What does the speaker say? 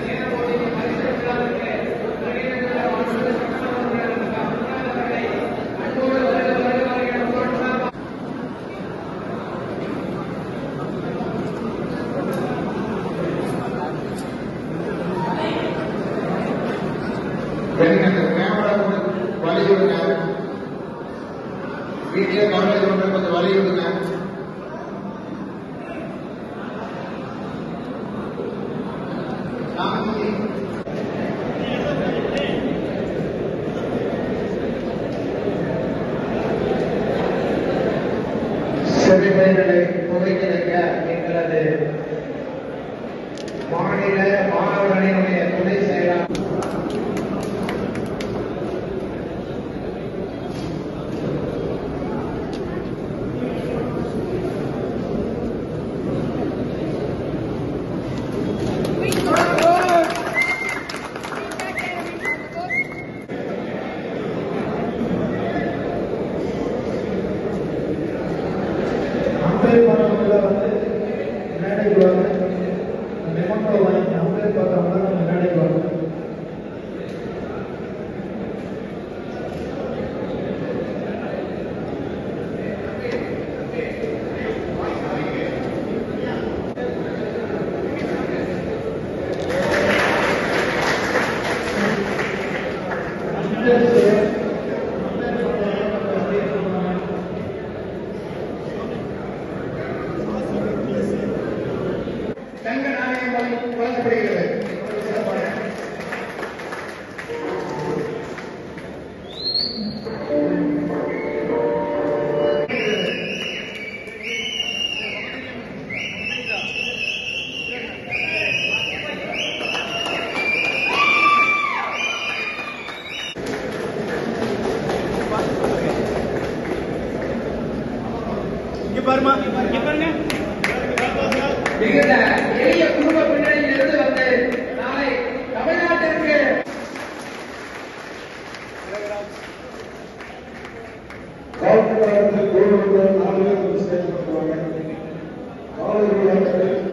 வீட்டிலே காலேஜ் கொஞ்சம் வழி விடுங்க. செவிமைகளை புகைக்க எங்களது மாநில மாணவர்களினுடைய துணை செயலாளர் மேடைக்கு வாங்க. நிமக்கோ வாங்கி அம்பேர் பார்த்தவங்க நம்ம மேடைக்கு வாங்க. தங்க நாணயம் வழங்கப்படுகிறது. இங்க பாருங்க மிகுந்த எளிய குடும்ப பின்னணியில் இருந்து வந்து நாளை தமிழ்நாட்டிற்கு காவல்துறை 4 பேர் சேர்க்கப்படுவாங்க. காவல்துறை